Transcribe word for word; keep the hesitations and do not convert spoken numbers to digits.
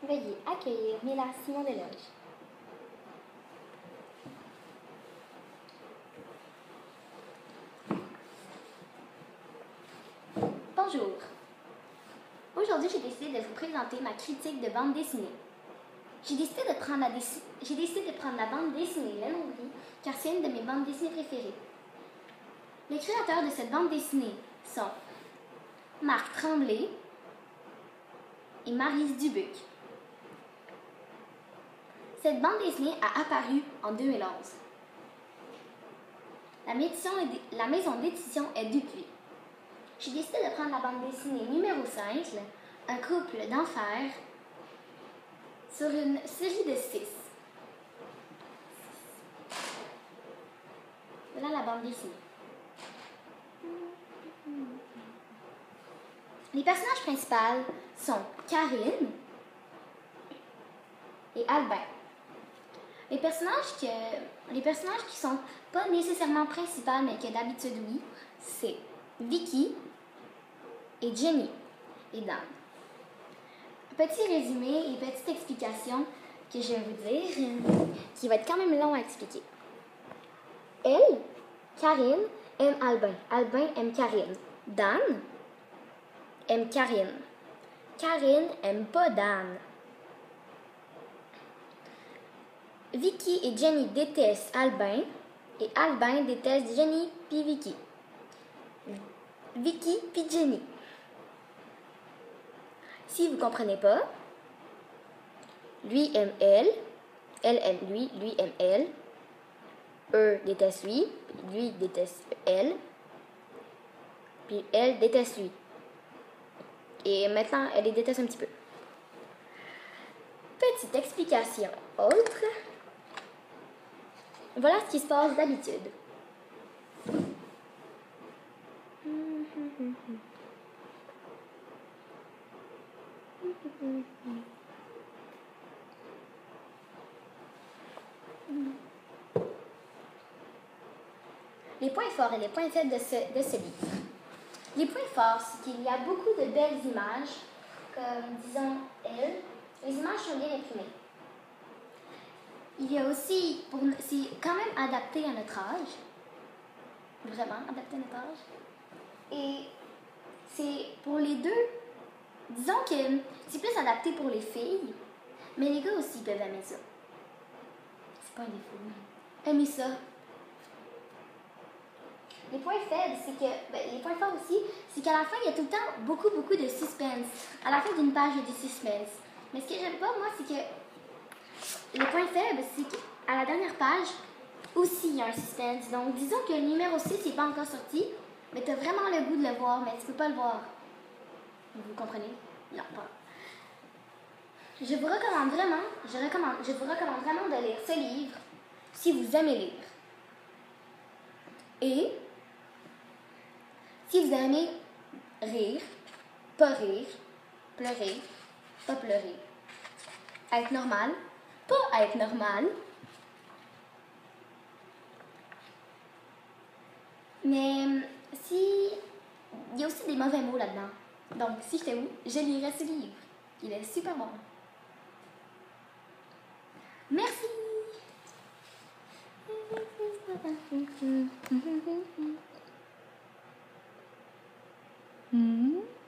Veuillez accueillir Mila Simon-Deloge. Bonjour. Aujourd'hui, j'ai décidé de vous présenter ma critique de bande dessinée. J'ai décidé de prendre la, dessi... j'ai décidé de prendre la bande dessinée Le Nombril, car c'est une de mes bandes dessinées préférées. Les créateurs de cette bande dessinée sont Marc Tremblay et Maryse Dubuc. Cette bande dessinée a apparu en deux mille onze. La, est... la maison d'édition est Dupuis. J'ai décidé de prendre la bande dessinée numéro cinq, Un couple d'enfer, sur une série de six. Voilà la bande dessinée. Les personnages principaux sont Karine et Albin. Les personnages, que, les personnages qui sont pas nécessairement principaux, mais que d'habitude oui, c'est Vicky et Jenny et Dan. Petit résumé et petite explication que je vais vous dire, qui va être quand même long à expliquer. Elle, Karine, aime Albin. Albin aime Karine. Dan aime Karine. Karine aime pas Dan. Vicky et Jenny détestent Albin et Albin déteste Jenny puis Vicky. Vicky puis Jenny. Si vous ne comprenez pas, lui aime elle, elle aime lui, lui aime elle, eux détestent lui, lui déteste elle, puis elle déteste lui. Et maintenant, elle les déteste un petit peu. Petite explication autre. Voilà ce qui se passe d'habitude. Les points forts et les points faibles de ce, de ce livre. Les points forts, c'est qu'il y a beaucoup de belles images, comme, disons, elle. Les images sont bien imprimées. Il y a aussi, pour, c'est quand même adapté à notre âge. Vraiment adapté à notre âge. Et c'est pour les deux, disons que c'est plus adapté pour les filles, mais les gars aussi peuvent aimer ça. C'est pas un défaut. Aimer ça. Les points faibles, c'est que, ben, les points forts aussi, c'est qu'à la fin, il y a tout le temps beaucoup, beaucoup de suspense. À la fin d'une page, il y a du suspense. Mais ce que j'aime pas, moi, c'est que les points faibles, c'est qu'à la dernière page, aussi, il y a un suspense. Donc, disons que le numéro six n'est pas encore sorti, mais tu as vraiment le goût de le voir, mais tu peux pas le voir. Vous comprenez? Non, pas. Je vous recommande vraiment, je, recommande, je vous recommande vraiment de lire ce livre si vous aimez lire. Et si vous aimez rire, pas rire, pleurer, pas pleurer, être normal, pas être normal, mais si il y a aussi des mauvais mots là-dedans. Donc, si j'étais vous, je lirais ce livre. Il est super bon. Merci. Mm-hmm.